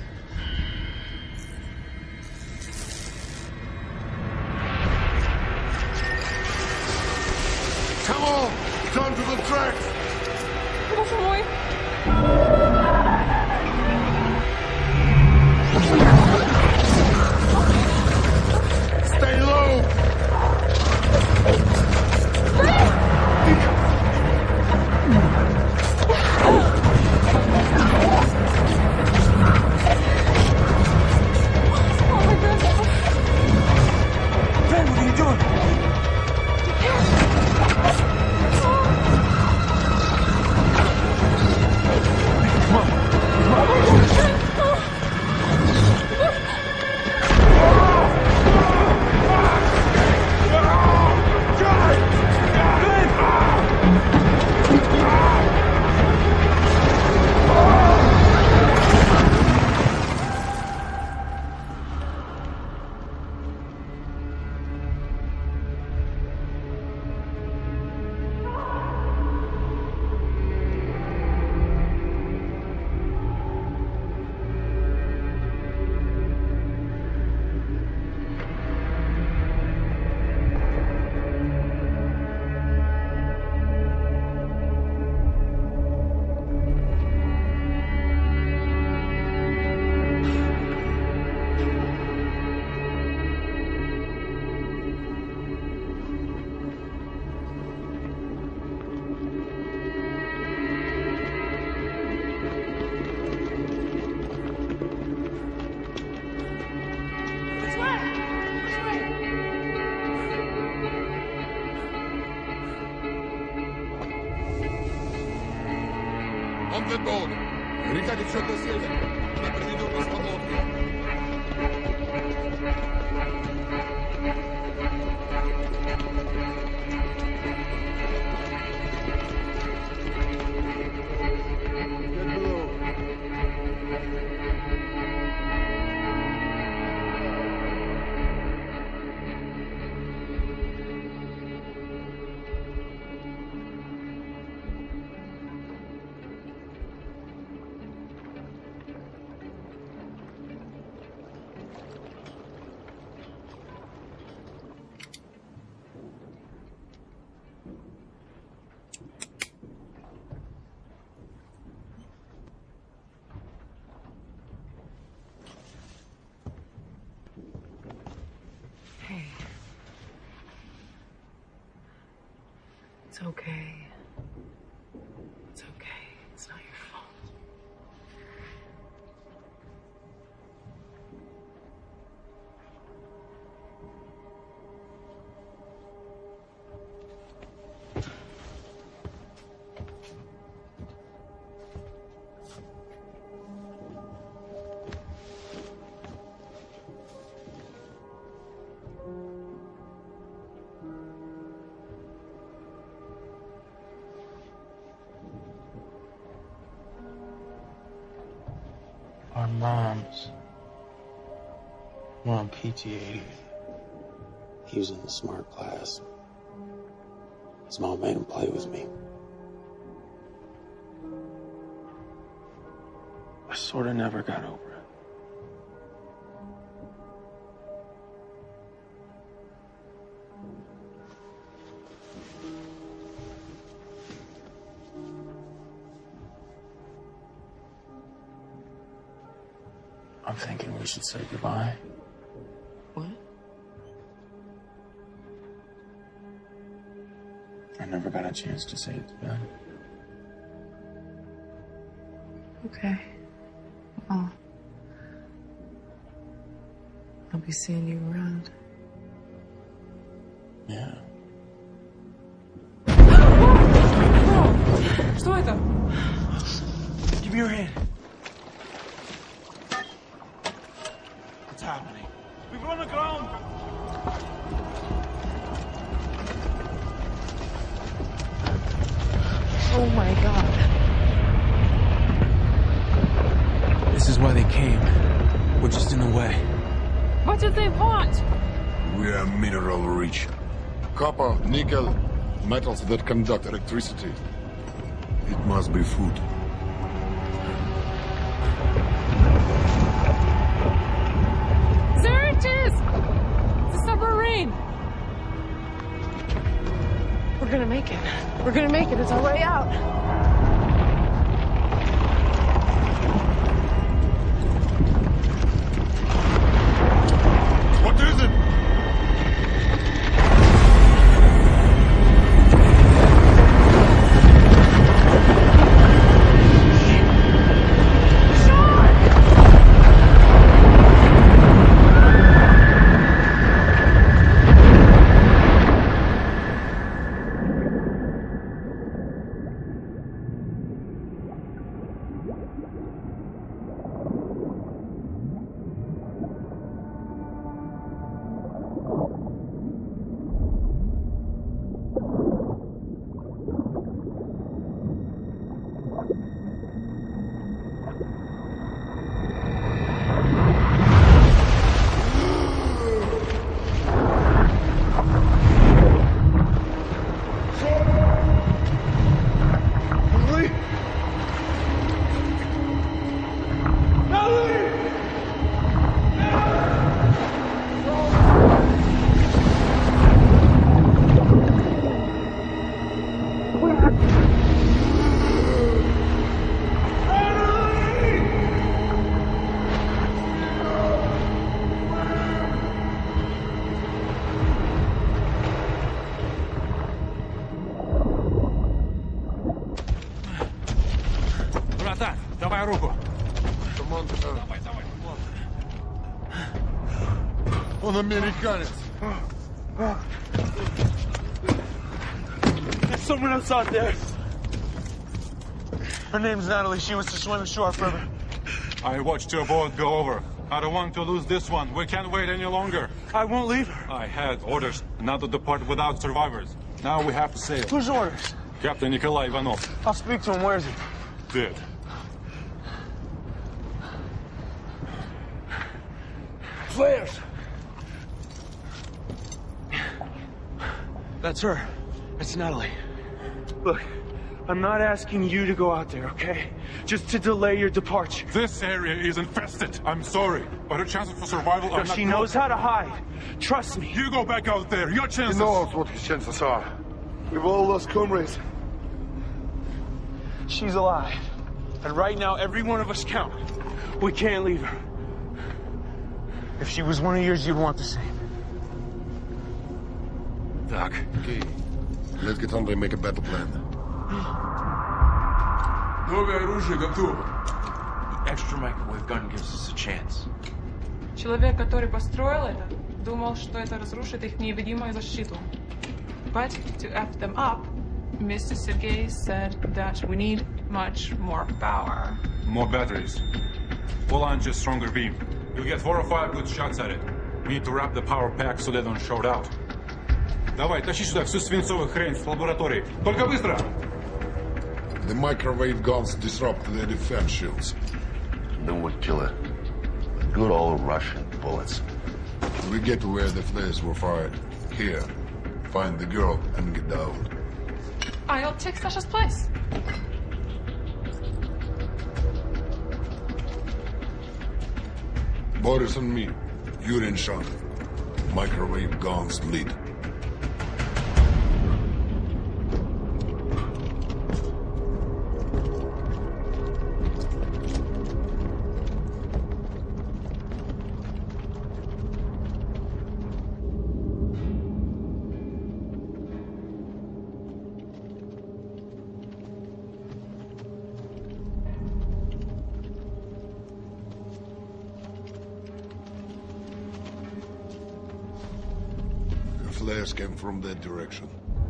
Come on! Turn to the tracks! Боже мой! Stay low! Ben, what are you doing? boat. Река течет на север. Она приведет нас под лодкой. Hey. It's okay. It's okay. It's not your fault. Our moms were on P T A. He was in the smart class. His mom made him play with me. I sort of never got over it. I'm thinking we should say goodbye. What? I never got a chance to say it to Ben. Okay. Well, I'll be seeing you around. Yeah. Что это? Give me your hand. What's happening? We've run aground. Oh my God. This is why they came. We're just in the way. What do they want? We are mineral rich. Copper, nickel, metals that conduct electricity. It must be food. There it is! The submarine! We're gonna make it. We're gonna make it. It's our way out. What is it? Братан, давай руку. Давай, давай. Он американец. There's someone else out there. Her name's Natalie. She wants to swim ashore further. I watched your boat go over. I don't want to lose this one. We can't wait any longer. I won't leave her. I had orders not to depart without survivors. Now we have to sail. Whose orders? Captain Nikolai Ivanov. I'll speak to him. Where is he? Dead. Flares! That's her. That's Natalie. Look, I'm not asking you to go out there, okay? Just to delay your departure. This area is infested. I'm sorry, but her chances for survival No, are not she knows how to hide. Trust me. You go back out there. Your chances. He knows what his chances are. We've all lost comrades. She's alive. And right now, every one of us count. We can't leave her. If she was one of yours, you'd want the same. Doc. Okay. Let's get home and make a battle plan. Новое оружие готово. The extra microwave gun gives us a chance. Человек, который построил это, думал, что это разрушит их невидимую защиту. But to F them up, Mister Sergei said that we need much more power. More batteries. We'll launch a stronger beam. You'll get four or five good shots at it. We need to wrap the power pack so they don't shout out. Давай, тащи сюда всю свинцовую хрень в лаборатории. Только быстро! The microwave guns disrupt their defense shields. Then we'll kill it. Good old Russian bullets. We get to where the flares were fired. Here. Find the girl and get out. I'll take Sasha's place. Boris and me. You're in shot. Microwave guns lead. Flares came from that direction.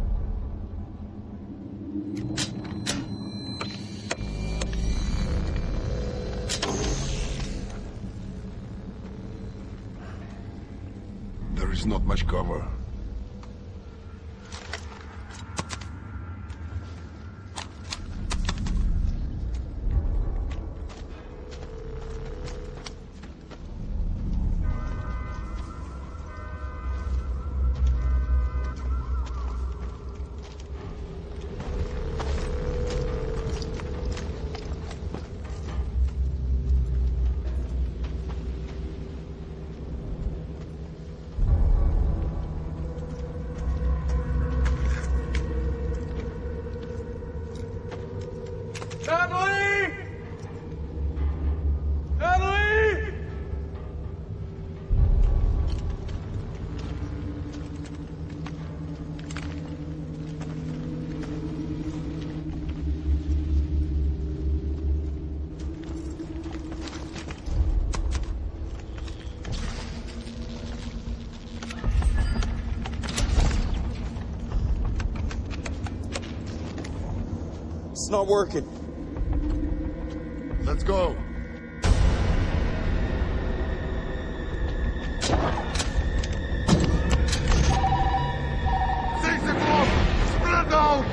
There is not much cover. Natalie! Natalie! It's not working. Let's go. Six o'clock! Spread out!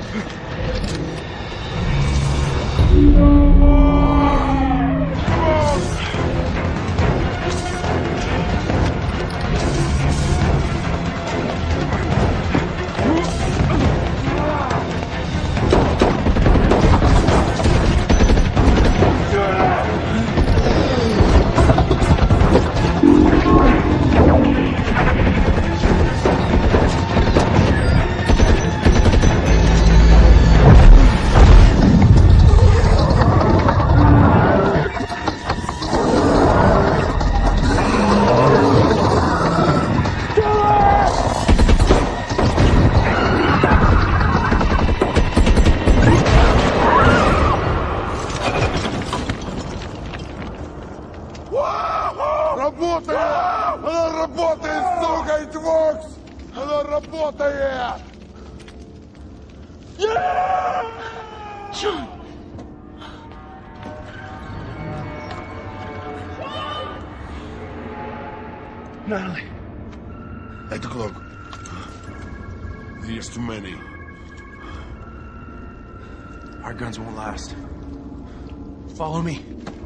Работает! Она работает, сука, it works! Она работает! John! Natalie. Eight o'clock. There's too many. Our guns won't last. Follow me.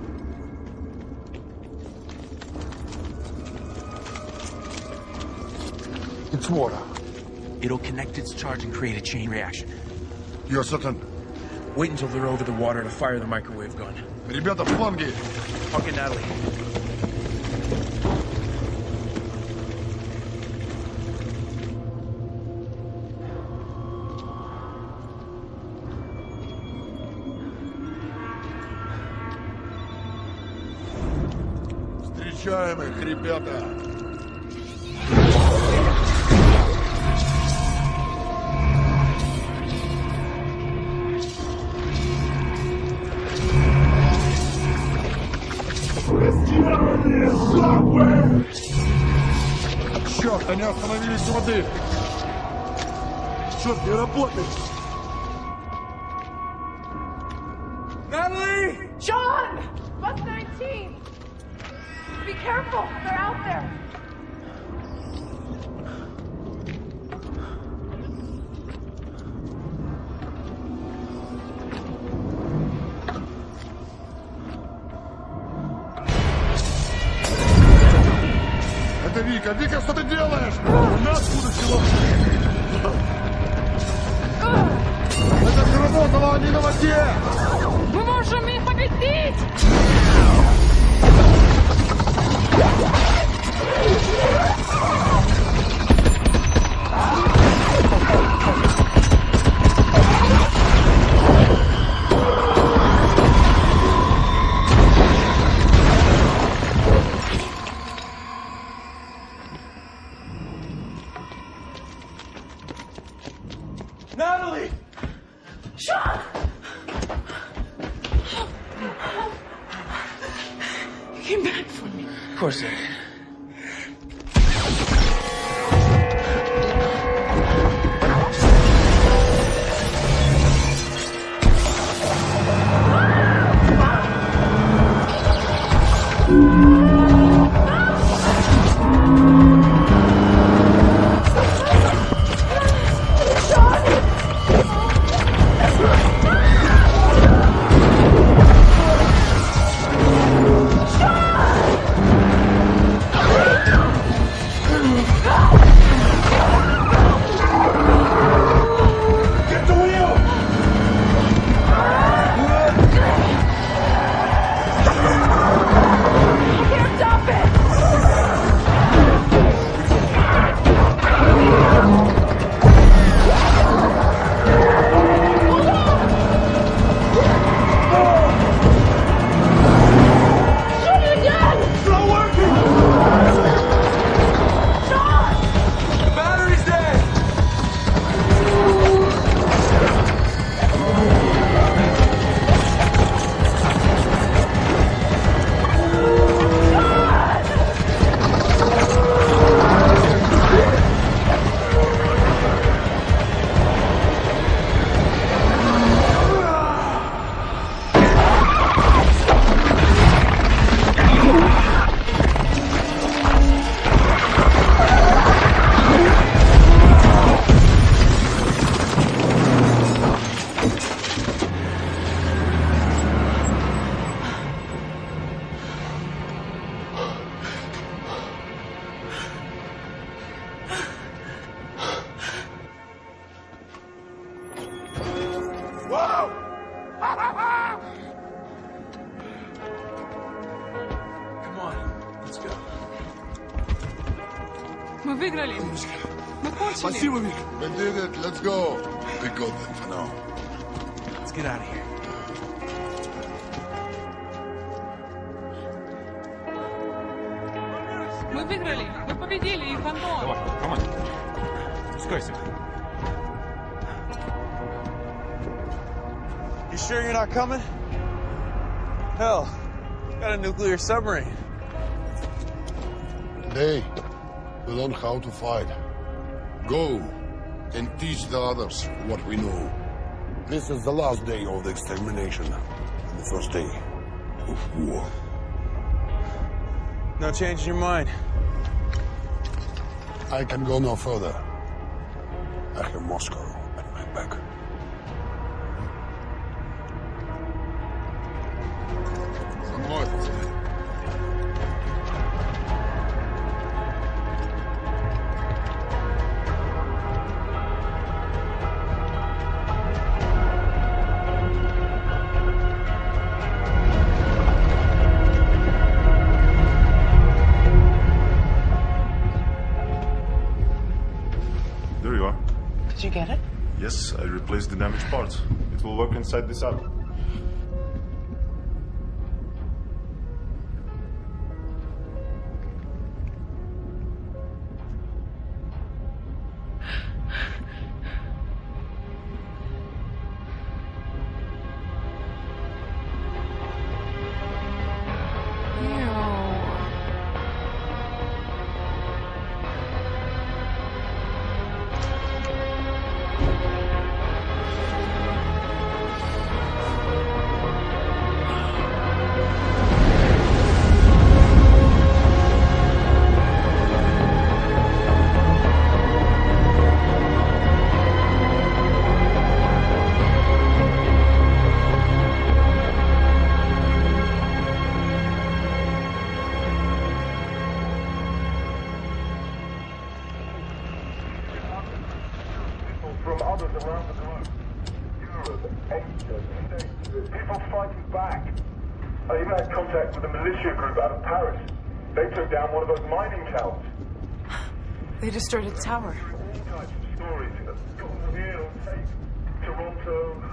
It's water. It'll connect its charge and create a chain reaction. You're certain? Wait until they're over the water to fire the microwave gun. Ребята, фланги! Fucking Natalie. Встречаем их, ребята! Черт, они остановились у воды! Черт, не работает! Natalie! Sean! Bus nineteen! Be careful, they're out there! Это Вика! Вика, что ты делаешь? На откуда всего? Это сработало, они на воде! Мы можем их победить! Natalie! Sean! You came back for me. Of course I did. Мы выиграли. Мы кончили. Спасибо, Вик. We did it. Let's go. We got them for now. Let's get out of here. Мы выиграли. Мы победили их, Антон. Давай, команд. Спускайся. You sure you're not coming? Hell, got a nuclear submarine. They will learn how to fight. Go and teach the others what we know. This is the last day of the extermination and the first day of war. No change in your mind. I can go no further. I have Moscow at my back. За мной, пацаны. There you are. Did you get it? Yes, I replaced the damaged parts. It will work inside this app. From others around the globe, Europe, Asia, States, people fighting back. I even had contact with a militia group out of Paris. They took down one of those mining towns. They destroyed a tower. All types of stories. Got them here on tape. Toronto,